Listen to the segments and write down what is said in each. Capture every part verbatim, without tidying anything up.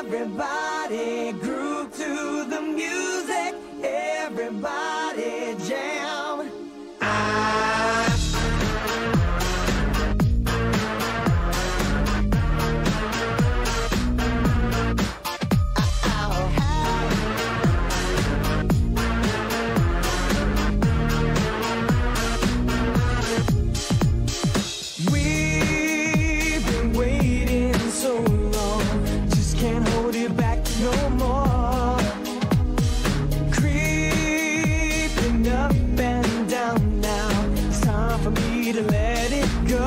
Everybody groove to the music. Everybody jam. I We've been waiting so long, just can't hold it back no more. Creeping up and down now, it's time for me to let it go.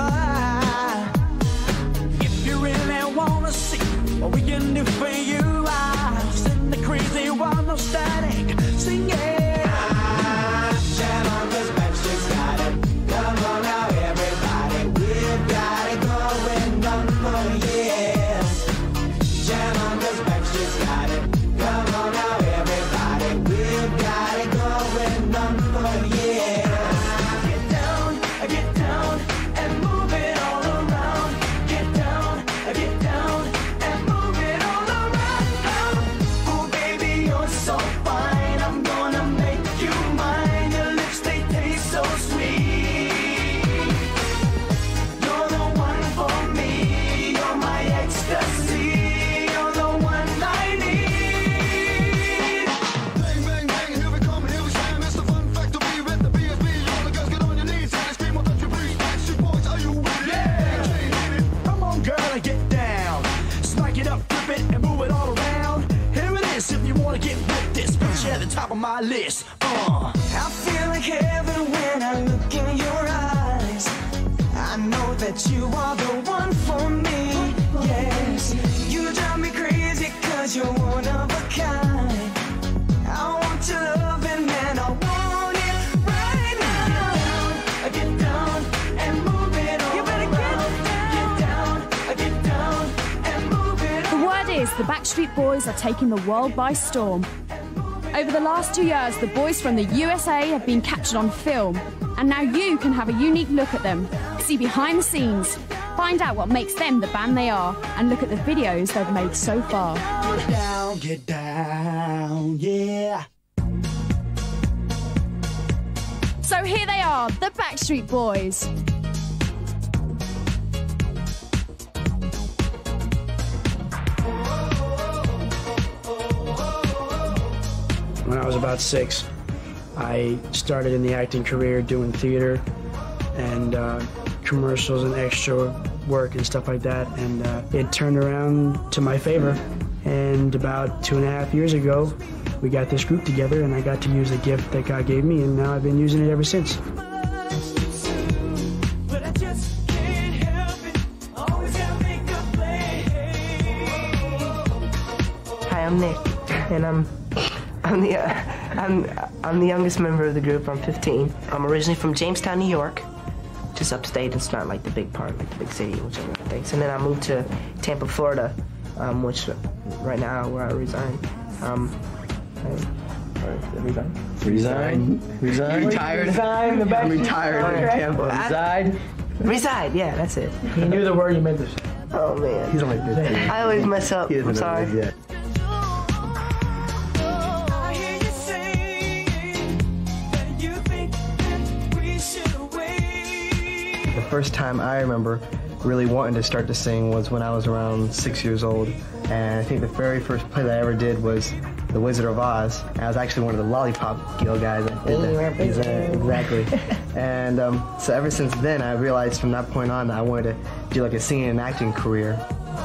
If you really wanna see what we can do for you, I'll send the crazy one, no static, sing it. Jam on, 'cause Backstreet's got it. Come on now, everybody, we've got it going on for years. Jam on, 'cause Backstreet's got it. Come on now, everybody, we've got it going on for years. Get down, get down, and move it all around. Get down, get down, and move it all around. Oh baby, you're so fine, I'm gonna make you mine. Your lips, they taste so sweet. You're the one for me, you're my ecstasy. You're the one I need. Bang, bang, bang, here we come, here we stand. It's the fun factory with the B S B. All the girls get on your knees and scream, "Won't you please?" Backstreet Boys, are you with it? Yeah. Come on, girl, and get down. Spike it up, flip it, and move it all around. Here it is, if you wanna get with this. Put you at the top of my list. Uh. I feel like heaven when I look in your eyes. I know that you are the one for me. Yes, you drive me crazy 'cause you're one of a kind. I want your loving and I want it right now. Get down, get down and move it all around. Get down, get down and move it The word is the Backstreet Boys are taking the world by storm. Over the last two years, the boys from the U S A have been captured on film, and now you can have a unique look at them, see behind the scenes, find out what makes them the band they are, and look at the videos they've made so far. Get down, get down, yeah. So here they are, the Backstreet Boys. When I was about six, I started in the acting career doing theater and uh, commercials and extra work and stuff like that, and uh, it turned around to my favor. And about two and a half years ago, we got this group together, and I got to use a gift that God gave me, and now I've been using it ever since. But I just can't help it. Always gotta make a play. Hi, I'm Nick, and I'm I'm the uh, I'm I'm the youngest member of the group. I'm fifteen. I'm originally from Jamestown, New York, just upstate. It's not like the big part, like the big city, which everyone thinks. And then I moved to Tampa, Florida, um, which right now where I reside. Um, I, Resign. Resign. Resign. Retired. Resign. The I'm retired in Tampa. Reside. Reside. Yeah, that's it. He knew the word you meant to say. Oh man. He's only fifteen. I always mess up. He I'm doesn't know sorry. it yet. I hear you saying that you think that we should wait. The first time I remember really wanting to start to sing was when I was around six years old. And I think the very first play that I ever did was The Wizard of Oz. I was actually one of the Lollipop Guild guys that did that. Exactly. And um, so ever since then, I realized from that point on that I wanted to do like a singing and acting career.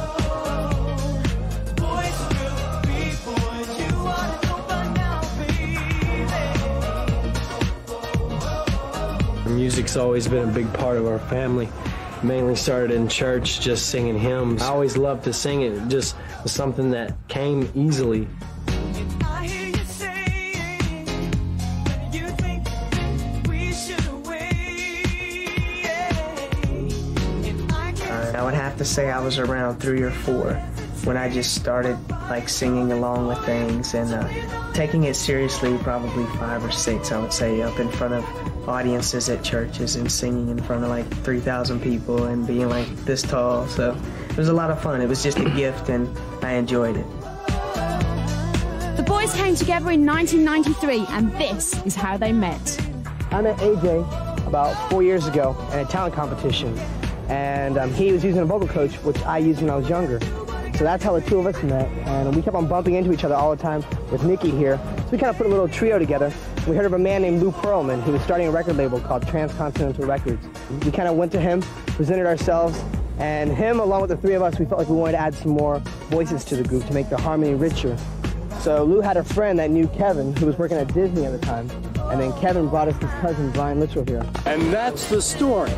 Music's always been a big part of our family. Mainly started in church, just singing hymns. I always loved to sing it. It just was something that came easily. I hear you saying that you think that we should wait. And I can't. I would have to say I was around three or four when I just started like singing along with things and uh, taking it seriously. Probably five or six, I would say, up in front of audiences at churches and singing in front of like three thousand people and being like this tall. So it was a lot of fun. It was just a gift and I enjoyed it. boys came together in nineteen ninety-three, and this is how they met. I met A J about four years ago at a talent competition, and um, he was using a vocal coach, which I used when I was younger. So that's how the two of us met, and we kept on bumping into each other all the time with Nikki here. So we kind of put a little trio together. We heard of a man named Lou Pearlman who was starting a record label called Transcontinental Records. We kind of went to him, presented ourselves, and him, along with the three of us, we felt like we wanted to add some more voices to the group to make the harmony richer. So Lou had a friend that knew Kevin, who was working at Disney at the time, and then Kevin brought us his cousin, Brian Littrell, here. And that's the story.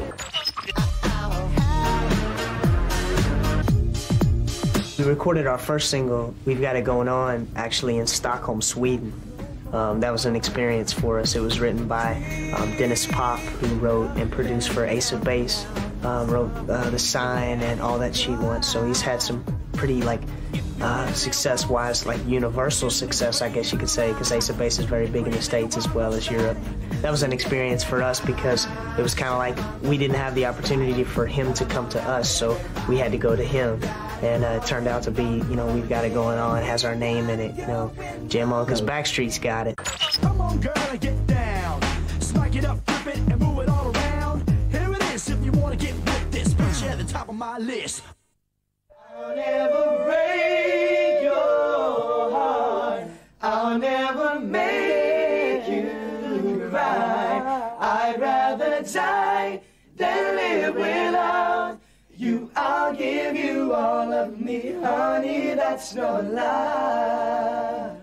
We recorded our first single, We've Got It Going On, actually in Stockholm, Sweden. Um, that was an experience for us. It was written by um, Dennis Pop, who wrote and produced for Ace of Base, um, wrote uh, The Sign and All That She Wants. So he's had some pretty, like, uh, success-wise, like universal success, I guess you could say, because Ace of Base is very big in the States as well as Europe. That was an experience for us because it was kind of like we didn't have the opportunity for him to come to us, so we had to go to him. And uh, it turned out to be, you know, We've Got It Going On, has our name in it, you know, jam on, because Backstreet's got it. Come on, girl, and get down. Smack it up, flip it, and move it all around. Here it is, if you want to get with this, put you at the top of my list. I'll never break your heart. I'll never make you cry. I'd rather die than live without you. I'll give you all of me, honey, that's no lie.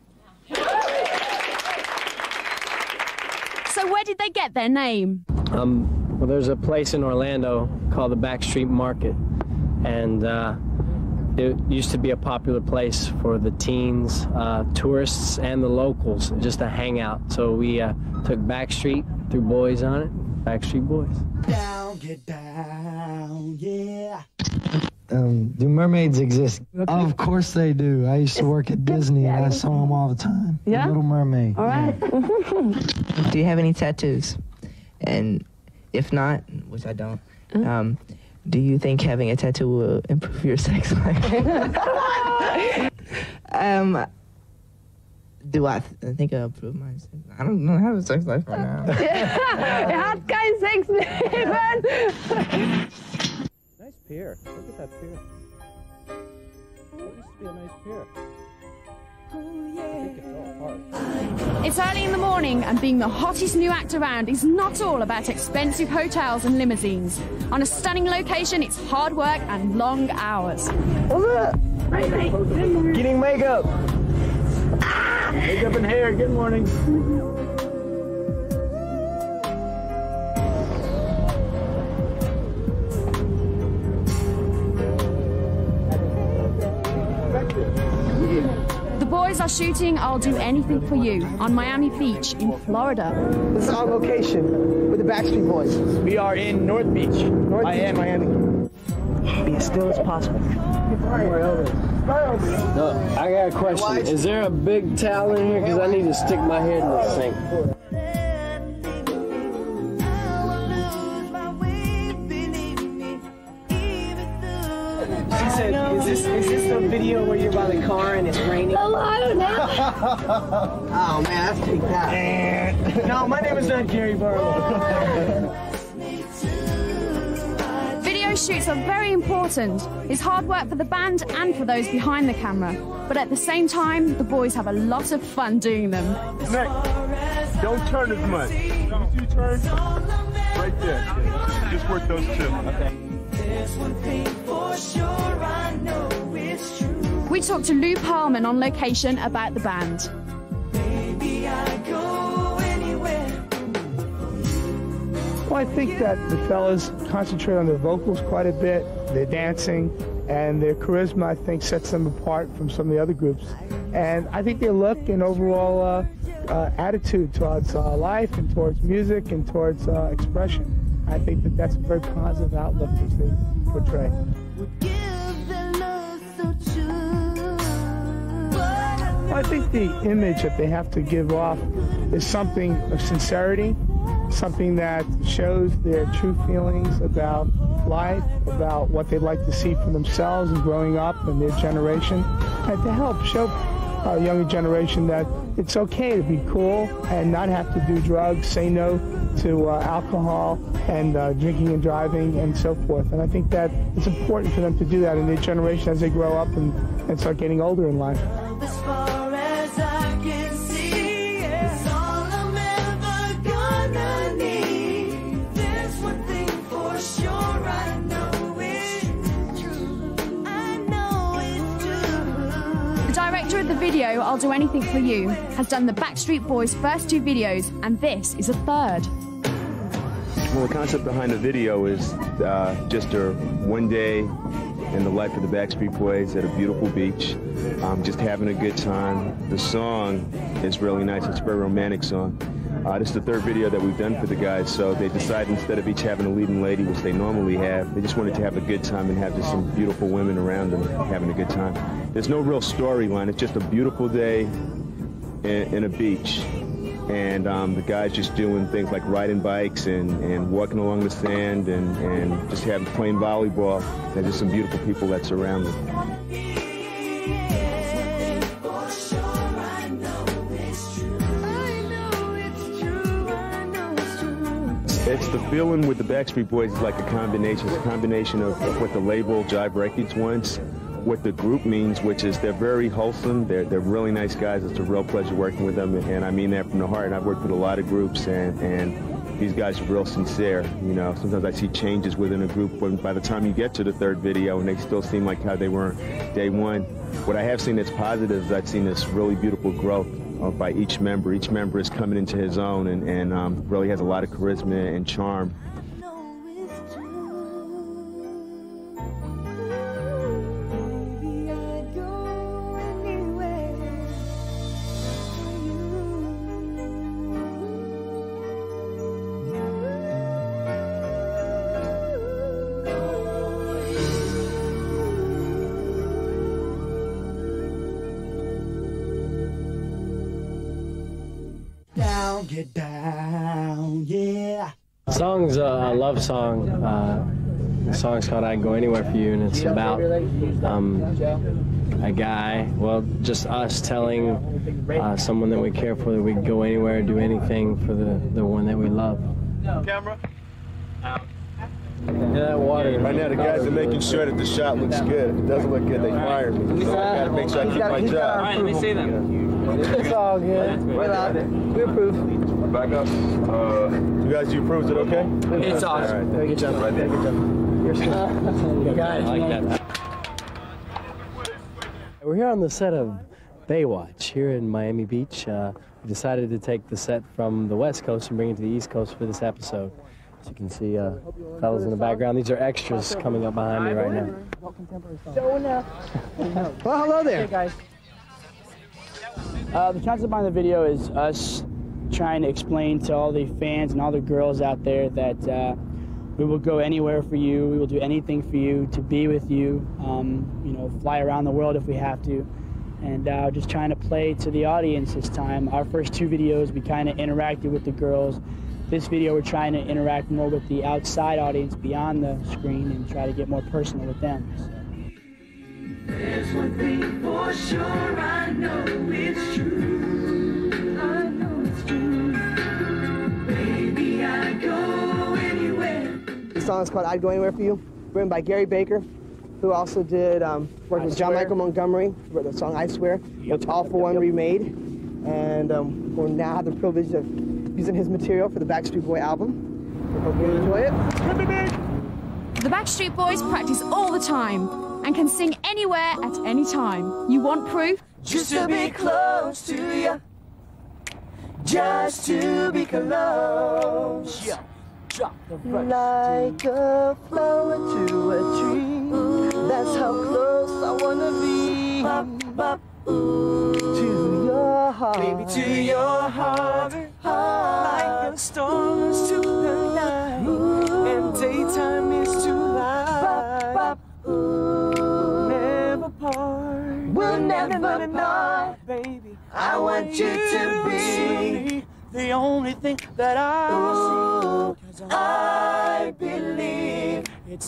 So where did they get their name? Um, well, there's a place in Orlando called the Backstreet Market, and uh, it used to be a popular place for the teens, uh, tourists, and the locals, just a hangout. So we uh, took Backstreet, threw boys on it, Backstreet Boys. Down, get down, yeah. Um, do mermaids exist? Of course they do. I used to work at Disney and I saw them all the time. Yeah? The Little Mermaid. All right. Do you have any tattoos? And if not, which I don't, um, do you think having a tattoo will improve your sex life? um, do I th think it'll improve my sex life? I don't know. I have a sex life right now. Er hat kein Sexleben. Nice pier. Look at that pier. That used to be a nice pier. It's early in the morning, and being the hottest new act around is not all about expensive hotels and limousines. On a stunning location, it's hard work and long hours. What's up? Getting makeup. Ah! Makeup and hair. Good morning. The boys are shooting I'll Do Anything For You on Miami Beach in Florida. This is on location with the Backstreet Boys. We are in North Beach, North Miami. Beach, Miami. Be as still as possible. No, I got a question. Is there a big towel in here? Because I need to stick my head in the sink. She said, is this, is this the video where you're by the car and it's raining? Oh, I don't know. Oh, man, let's take that. No, my name is not Gary Barlow. Video shoots are very important. It's hard work for the band and for those behind the camera. But at the same time, the boys have a lot of fun doing them. Next, don't turn as much. You turn right there. Just work those two. Okay. We talked to Lou Pearlman on location about the band. Well, I think that the fellas concentrate on their vocals quite a bit, their dancing, and their charisma, I think, sets them apart from some of the other groups. And I think their look and overall uh, uh, attitude towards uh, life and towards music and towards uh, expression, I think that that's a very positive outlook which they portray. Well, I think the image that they have to give off is something of sincerity, something that shows their true feelings about life, about what they'd like to see for themselves and growing up and their generation, and to help show our younger generation that it's okay to be cool and not have to do drugs, say no to uh, alcohol and uh, drinking and driving and so forth. And I think that it's important for them to do that in their generation as they grow up and, and start getting older in life. As far as I can see, it's all I'm ever gonna need. There's one thing for sure, I know it's true. I know it's true. The director of the video, I'll Do Anything For You, has done the Backstreet Boys' first two videos, and this is a third. Well, the concept behind the video is uh, just a one day in the life of the Backstreet Boys at a beautiful beach, um, just having a good time. The song is really nice. It's a very romantic song. Uh, this is the third video that we've done for the guys, so they decided instead of each having a leading lady, which they normally have, they just wanted to have a good time and have just some beautiful women around them having a good time. There's no real storyline. It's just a beautiful day in, in a beach. And um, the guys just doing things like riding bikes and, and walking along the sand and, and just having playing volleyball. There's just some beautiful people that surround them. It's the feeling with the Backstreet Boys is like a combination. It's a combination of, of what the label Jive Records wants, what the group means, which is they're very wholesome. They're, they're really nice guys. It's a real pleasure working with them, and I mean that from the heart. And I've worked with a lot of groups, and, and these guys are real sincere. You know, sometimes I see changes within a group when by the time you get to the third video and they still seem like how they were day one. What I have seen that's positive is I've seen this really beautiful growth uh, by each member. Each member is coming into his own and, and um, really has a lot of charisma and charm. Down, get down, yeah. The song's a, a love song. Uh, the song's called I'd Go Anywhere For You, and it's about um, a guy, well, just us telling uh, someone that we care for that we can go anywhere, do anything for the, the one that we love. Camera. Yeah, that water. Right now, the guys are making sure that the shot looks good. If it doesn't look good, they fire me. So I gotta make sure I keep my job. All right, let me see them. It's all good. We're allowed it. We approve. Back up. Uh, you guys, you approved it, okay? It's awesome. All right, Very good job. right there. Good job. You're still. You got it. I like that. We're here on the set of Baywatch here in Miami Beach. Uh, we decided to take the set from the West Coast and bring it to the East Coast for this episode. As you can see, uh, fellas in the background, these are extras coming up behind me right now. Well, hello there. Hey guys. Uh, the concept behind the video is us trying to explain to all the fans and all the girls out there that uh, we will go anywhere for you. We will do anything for you to be with you. Um, you know, fly around the world if we have to. And uh, just trying to play to the audience this time. Our first two videos, we kind of interacted with the girls. This video, we're trying to interact more with the outside audience beyond the screen and try to get more personal with them. So. There's one thing for sure, I know it's true. I know it's true. Baby, I'd go anywhere. The song is called I'd Go Anywhere For You, written by Gary Baker, who also did um, work with John Michael Montgomery, wrote the song I Swear, which All For One remade. And um, we'll now have the privilege of using his material for the Backstreet Boy album. We hope you enjoy it. The Backstreet Boys practice all the time and can sing anywhere at any time. You want proof? Just to be close to you. Just to be close. Yeah. Drop the Like a flower to a tree. That's how close I wanna be. Bop, bop, ooh. To your heart. Baby, to your heart. Heart. Like the storms to the night. Ooh. And daytime is to light. Bop, bop, ooh. Never part. We'll never part. Baby, I want you to be the only thing that I see. 'Cause I believe it's a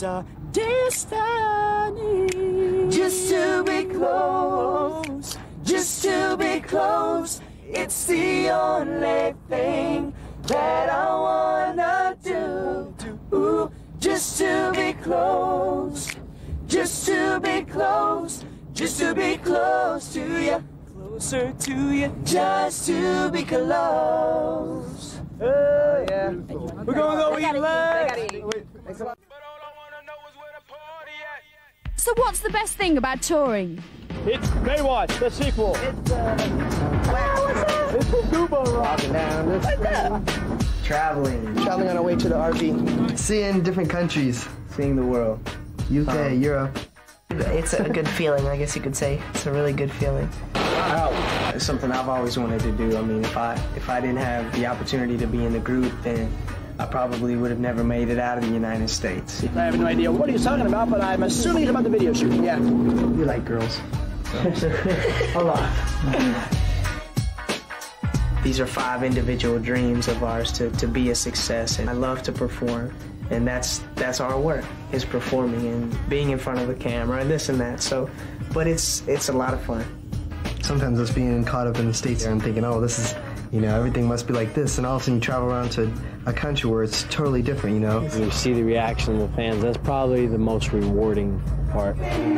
destiny. Just to be close, just to be close. It's the only thing that I wanna do. Ooh, just to be close, just to be close, just to be close to you, closer to you, just to be close. Oh yeah, we're gonna go eat lunch. So what's the best thing about touring? It's Baywatch, the sequel. It's, uh, It's the Dubo Rock. Walking down the street. Traveling. traveling on our way to the R V. Seeing different countries. Seeing the world. U K, Um, Europe. It's a good feeling, I guess you could say. It's a really good feeling. Oh, it's something I've always wanted to do. I mean, if I if I didn't have the opportunity to be in the group, then I probably would have never made it out of the United States. I have no idea what he's talking about, but I'm assuming it's about the video shoot. Yeah, you like girls. A lot. These are five individual dreams of ours to, to be a success, and I love to perform, and that's that's our work, is performing and being in front of the camera and this and that. So, but it's it's a lot of fun. Sometimes us being caught up in the States and thinking, oh, this is, you know, everything must be like this, and all of a sudden you travel around to a country where it's totally different, you know? When you see the reaction of the fans, that's probably the most rewarding part.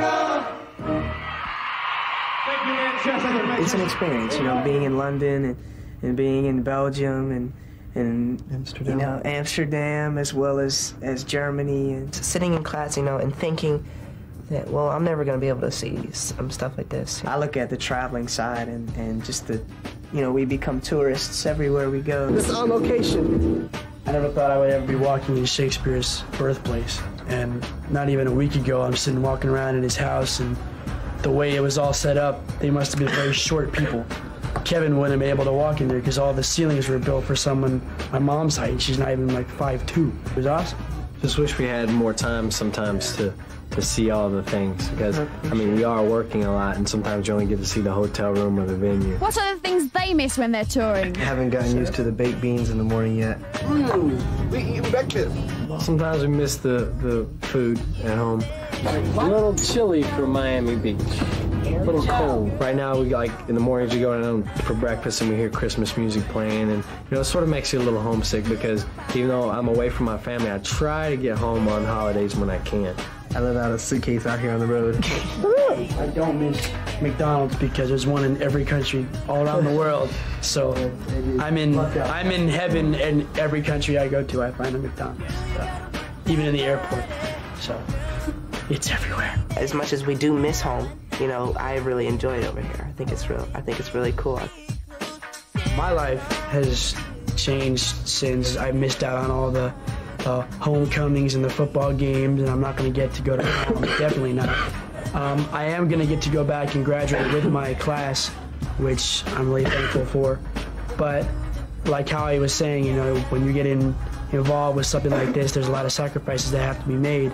It's an experience, you know, being in London and, and being in Belgium and and Amsterdam. you know, Amsterdam as well as as Germany, and sitting in class, you know, and thinking that, well, I'm never going to be able to see some stuff like this. I look at the traveling side and, and just the, you know, we become tourists everywhere we go. It's on location. I never thought I would ever be walking in Shakespeare's birthplace. And not even a week ago, I'm sitting walking around in his house, and the way it was all set up, they must have been very short people. Kevin wouldn't be able to walk in there because all the ceilings were built for someone my mom's height. She's not even like five two. It was awesome. Just wish we had more time sometimes to, to see all the things, because, I mean, we are working a lot, and sometimes you only get to see the hotel room or the venue. What are the things they miss when they're touring? Haven't gotten used to the baked beans in the morning yet. Mm, we eating breakfast. Sometimes we miss the, the food at home. A little chilly for Miami Beach. A little cold. Right now, we like in the mornings we go down for breakfast and we hear Christmas music playing, and you know, it sort of makes you a little homesick, because even though I'm away from my family, I try to get home on holidays when I can. I live out of a suitcase out here on the road. I don't miss McDonald's because there's one in every country all around the world. So I'm in I'm in heaven in every country I go to. I find a McDonald's, so, even in the airport. So it's everywhere. As much as we do miss home, you know, I really enjoy it over here. I think it's real. I think it's really cool. My life has changed since I missed out on all the uh, homecomings and the football games, and I'm not going to get to go to prom. Definitely not. Um, I am going to get to go back and graduate with my class, which I'm really thankful for. But like how I was saying, you know, when you get in, involved with something like this, there's a lot of sacrifices that have to be made.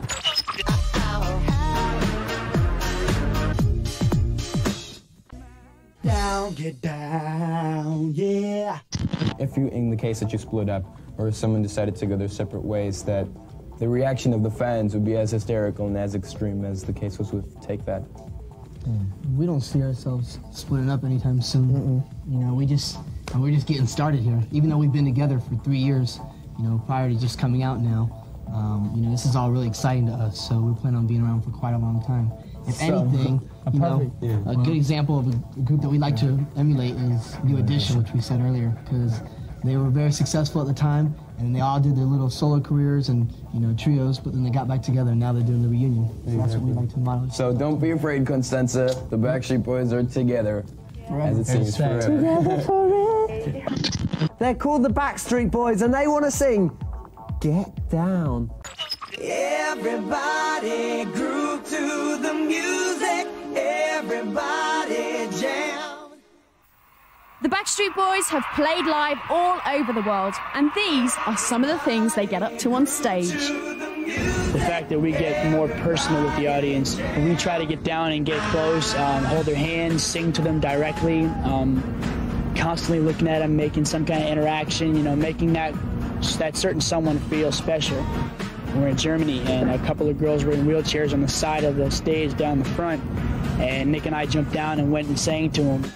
Down, get down, yeah. If you, in the case that you split up, or someone decided to go their separate ways, that the reaction of the fans would be as hysterical and as extreme as the case was with Take That. We don't see ourselves splitting up anytime soon. Mm-mm. You know, we just, we're just getting started here. Even though we've been together for three years, you know, prior to just coming out now, um, you know, this is all really exciting to us, so we plan on being around for quite a long time. If So, anything, a you know, perfect- yeah. a good example of a group that we like to emulate is New Edition, which we said earlier, because they were very successful at the time, and they all did their little solo careers and, you know, trios, but then they got back together, and now they're doing the reunion. So that's what we like to model. So don't be afraid, Constanza. The Backstreet Boys are together, as it seems forever. Together forever. They're called the Backstreet Boys, and they want to sing Get Down. Everybody groove to the music. Everybody jam. The Backstreet Boys have played live all over the world, and these are some of the things they get up to on stage. The fact that we get more personal with the audience, we try to get down and get close, um, hold their hands, sing to them directly, um, constantly looking at them, making some kind of interaction, you know, making that that certain someone feel special. We were in Germany, and a couple of girls were in wheelchairs on the side of the stage down the front, and Nick and I jumped down and went and sang to them.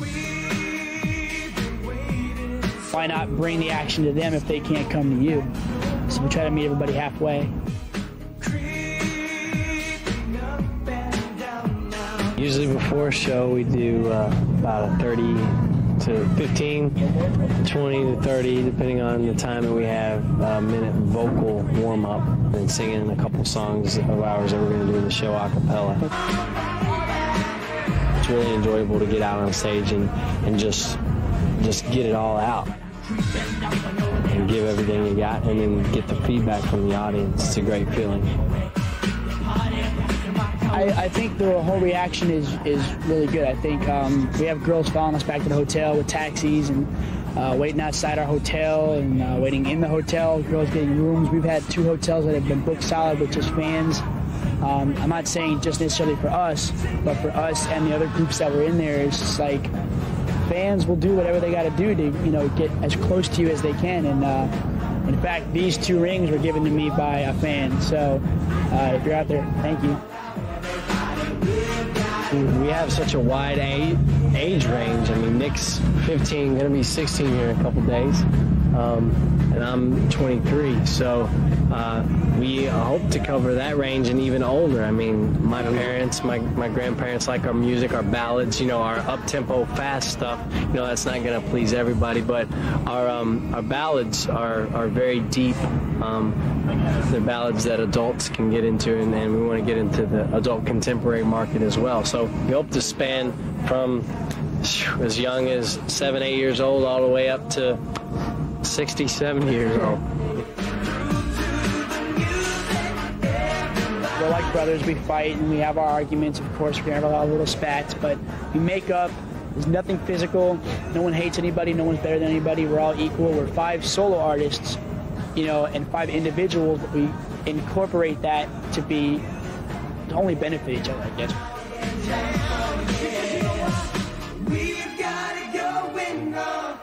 Why not bring the action to them if they can't come to you? So we try to meet everybody halfway. Usually before a show, we do uh, about a thirty to fifteen, twenty to thirty, depending on the time that we have, uh, minute vocal warm-up and singing a couple songs of ours that we're going to do in the show a cappella. It's really enjoyable to get out on stage and, and just, just get it all out and give everything you got and then get the feedback from the audience. It's a great feeling. I, I think the whole reaction is, is really good. I think um, we have girls following us back to the hotel with taxis and uh, waiting outside our hotel and uh, waiting in the hotel, girls getting rooms. We've had two hotels that have been booked solid with just fans. Um, I'm not saying just necessarily for us, but for us and the other groups that were in there, it's just like fans will do whatever they got to do to, you know, get as close to you as they can. And uh, in fact, these two rings were given to me by a fan. So uh, if you're out there, thank you. We have such a wide age, age range. I mean, Nick's fifteen, gonna be sixteen here in a couple days, um, and I'm twenty-three. So uh, we hope to cover that range and even older. I mean, my parents, my my grandparents like our music, our ballads. You know, our up-tempo, fast stuff. You know, that's not gonna please everybody, but our um, our ballads are are very deep. Um, they're ballads that adults can get into, and, and we want to get into the adult contemporary market as well. So we hope to span from as young as seven, eight years old all the way up to sixty, seventy years old. We're like brothers, we fight and we have our arguments, of course, we're gonna have a lot of little spats, but we make up. There's nothing physical, no one hates anybody, no one's better than anybody, we're all equal. We're five solo artists, you know, and five individuals, but we incorporate that to be, to only benefit each other, I guess. We've got it going on.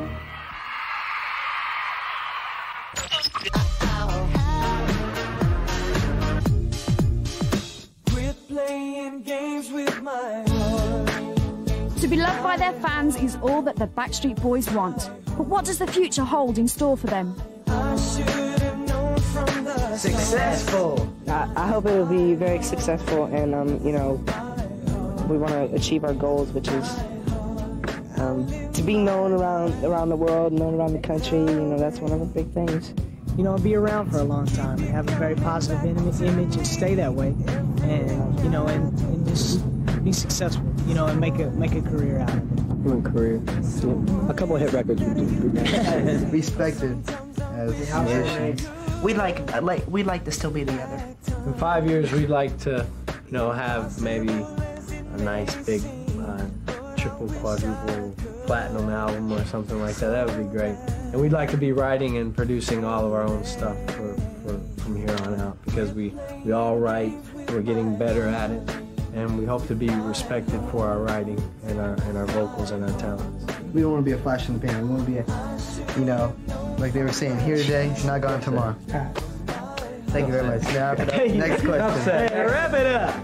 Quit playing games with my heart. To be loved by their fans is all that the Backstreet Boys want. But what does the future hold in store for them? Successful. I, I hope it will be very successful, and um, you know, we want to achieve our goals, which is um, to be known around around the world, known around the country. You know, that's one of the big things. You know, be around for a long time, have a very positive image, and stay that way, and you know, and, and just be successful. You know, and make a make a career out of it. One career, yeah. A couple of hit records would do. Respected as a nation. We'd like, like, we'd like to still be together. In five years, we'd like to, you know, have maybe a nice big uh, triple, quadruple platinum album or something like that. That would be great. And we'd like to be writing and producing all of our own stuff for, for, from here on out, because we, we all write, we're getting better at it, and we hope to be respected for our writing and our, and our vocals and our talents. We don't want to be a flash in the pan. We want to be a, you know, like they were saying, here today, not gone tomorrow. Thank you very much. Now, wrap it up. Next question. Hey, wrap it up.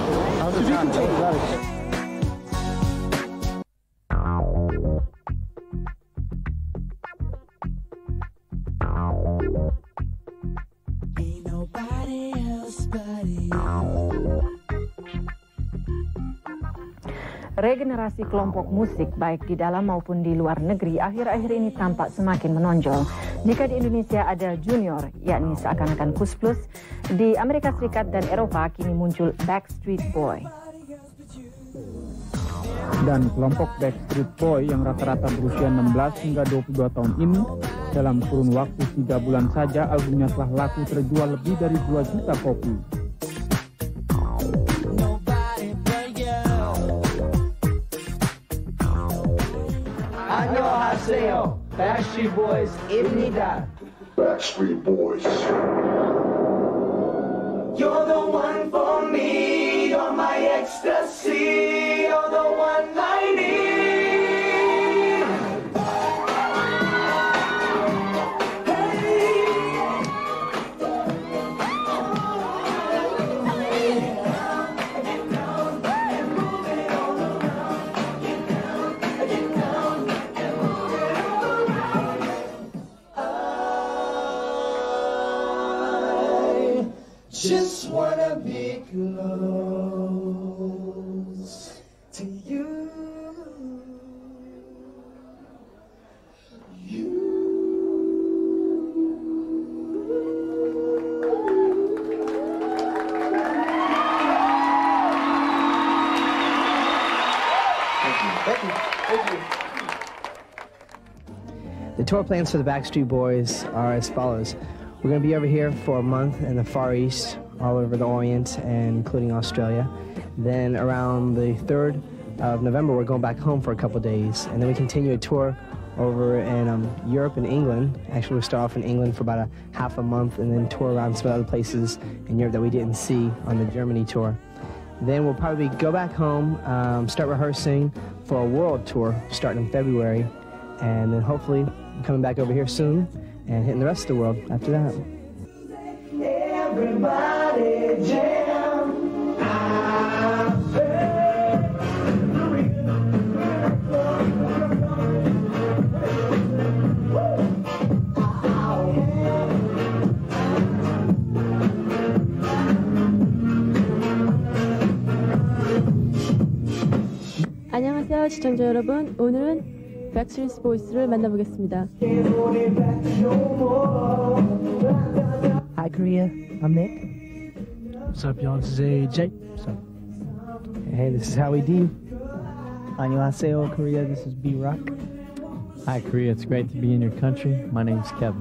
Ain't nobody else but you. Regenerasi kelompok musik baik di dalam maupun di luar negeri akhir-akhir ini tampak semakin menonjol. Jika di Indonesia ada Junior, yakni seakan-akan Kus Plus, di Amerika Serikat dan Eropa kini muncul Backstreet Boy. Dan kelompok Backstreet Boy yang rata-rata berusia enam belas hingga dua puluh dua tahun ini, dalam kurun waktu tiga bulan saja albumnya telah laku terjual lebih dari dua juta kopi. 안녕하세요. Backstreet Boys입니다. Backstreet Boys. You're the one for me, you're my ecstasy, you're the one I need. Hey, Thank you. Thank you. The tour plans for the Backstreet Boys are as follows. We're going to be over here for a month in the Far East, all over the Orient, and including Australia. Then around the third of November, we're going back home for a couple days, and then we continue a tour over in um, Europe and England. Actually, we'll start off in England for about a half a month, and then tour around some other places in Europe that we didn't see on the Germany tour. Then we'll probably go back home, um, start rehearsing for a world tour starting in February, and then hopefully coming back over here soon and hitting the rest of the world after that. Everybody jam. 안녕하세요 시청자 여러분, 오늘은 Backstreet Boys를 만나보겠습니다. Hi Korea, I'm Nick. What's up y'all, this is A J. What's up? Hey, this is how we do. 안녕하세요 Korea, this is B-Rock. Hi Korea, it's great to be in your country. My name's Kevin.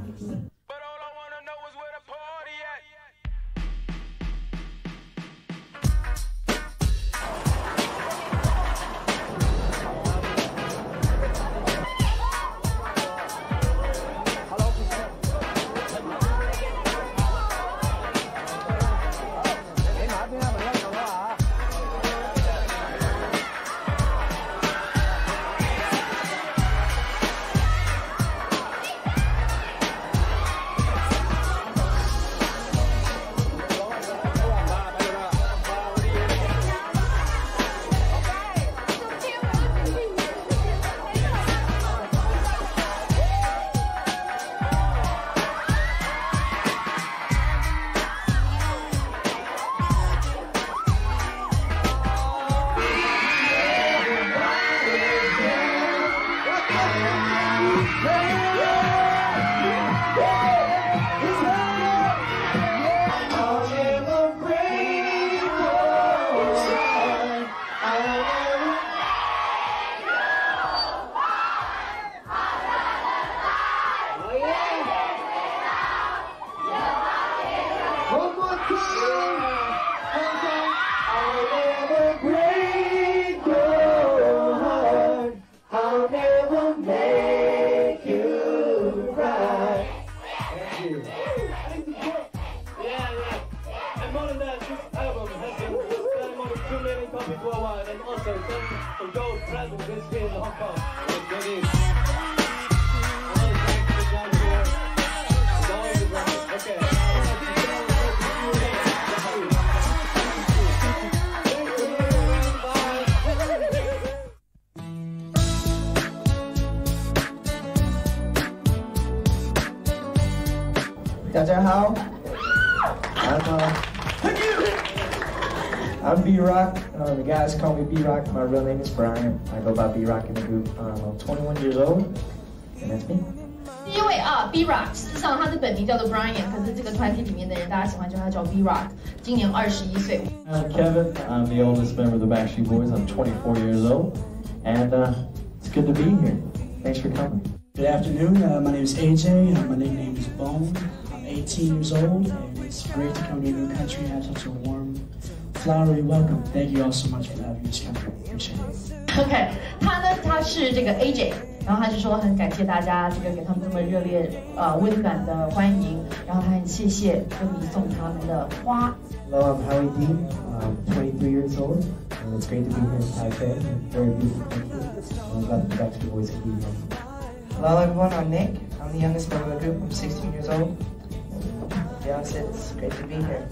I'm, uh, I'm B-Rock. Uh, the guys call me B-Rock. My real name is Brian. I go by B-Rock in the group. Um, I'm twenty-one years old, and that's me. 因为啊 ，B-Rock 事实上他的本名叫做 Brian， 可是这个团体里面的人大家喜欢叫他叫 B-Rock。今年二十一岁。 I'm Kevin. I'm the oldest member of the Backstreet Boys. I'm twenty-four years old, and uh, it's good to be here. Thanks for coming. Good afternoon. Uh, my name is A J. Uh, my nickname is Bone. I'm eighteen years old, and it's great to come to a new country and have such a warm, flowery welcome. Thank you all so much for having me this country. Appreciate it. OK， 他呢，他是这个 A J， 然后他就说很感谢大家这个给他们这么热烈、呃温暖的欢迎，然后他很谢谢歌迷送他们的花。 Hello, I'm Howie D. I'm twenty-three years old, and it's great to be here in Taipei. Very beautiful country. I'm glad the Backstreet Boys could be here. Hello everyone, I'm Nick. I'm the youngest member of the group. I'm sixteen years old. Yeah, it's great to be here.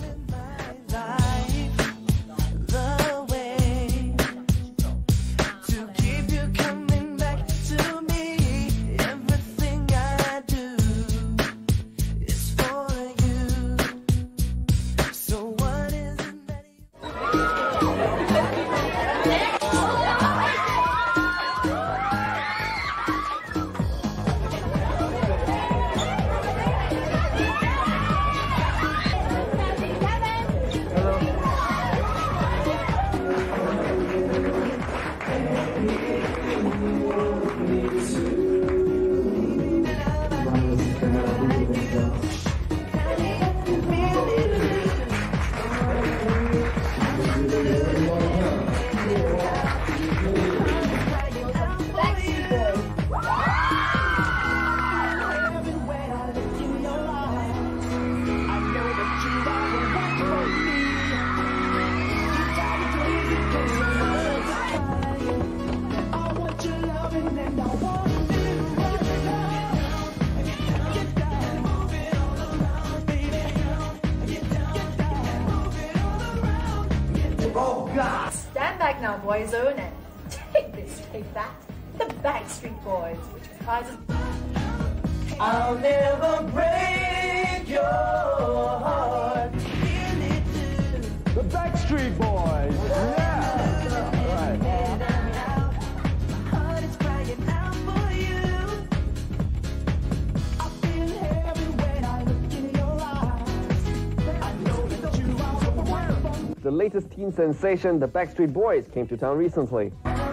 Boyzone and Take This, Take That, the Backstreet Boys, which comprises... I'll never break your heart. The Backstreet Boys. Yeah. Right. My heart is crying out for you. I feel heaven when I look in your eyes. I know that you are the one. The latest teen sensation, the Backstreet Boys, came to town recently.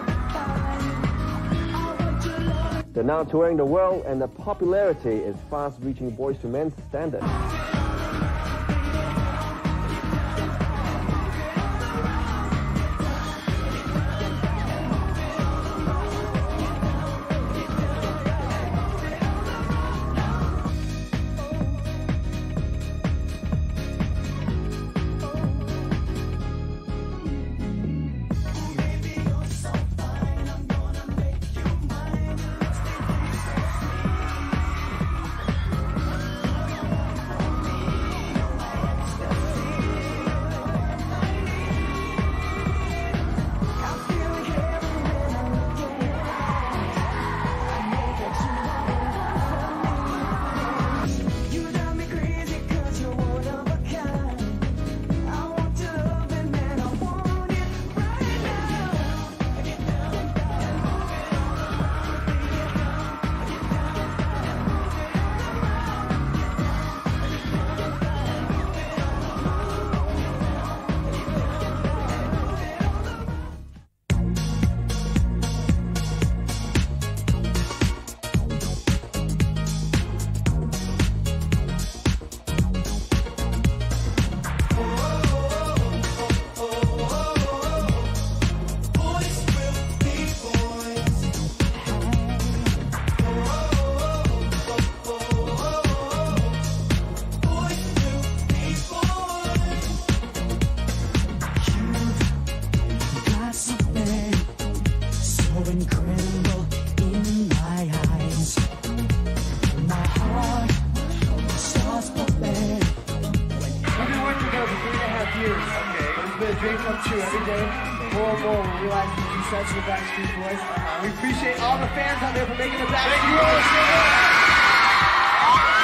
They're now touring the world, and their popularity is fast reaching Boys to Men standards. Such the Backstreet Boys. Uh-huh. We appreciate all the fans out there for making it back. Thank you all.